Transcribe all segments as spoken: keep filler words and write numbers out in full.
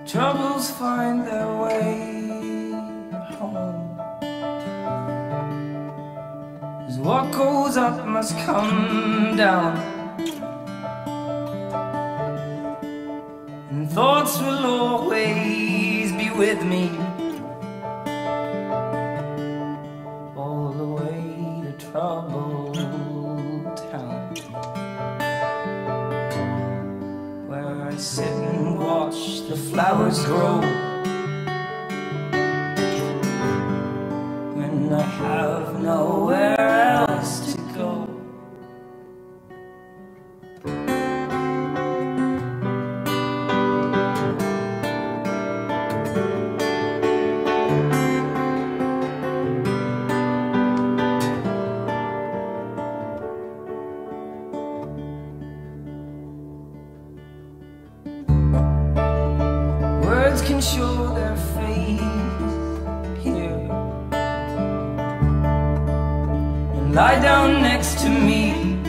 Troubles find their way home, 'cause what goes up must come down, and thoughts will always be with me all the way to troubled town, where I sit and watch the flowers grow when I have nowhere else to go. Words can show their face here and lie down next to me,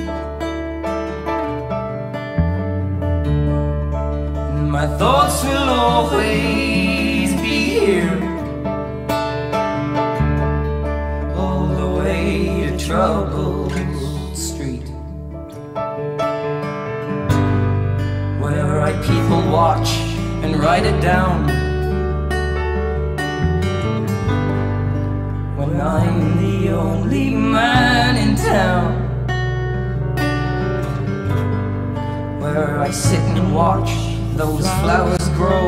and my thoughts will always be here all the way to troubled street, where I people watch and write it down when I'm the only man in town, where I sit and watch those flowers grow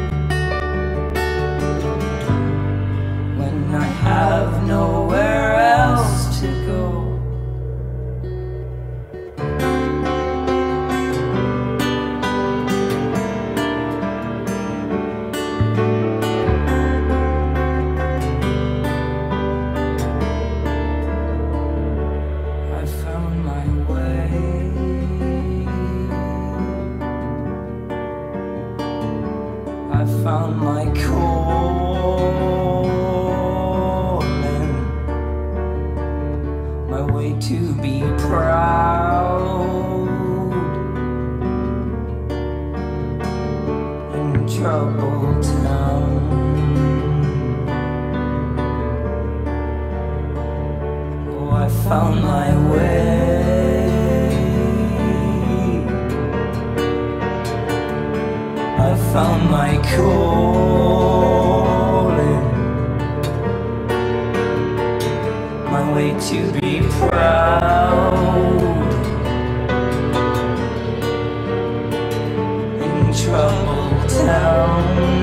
when I have nowhere else to go. I found my calling, my way to be proud in troubled town. Oh, I found my way. I found my calling, my way to be proud in troubled town.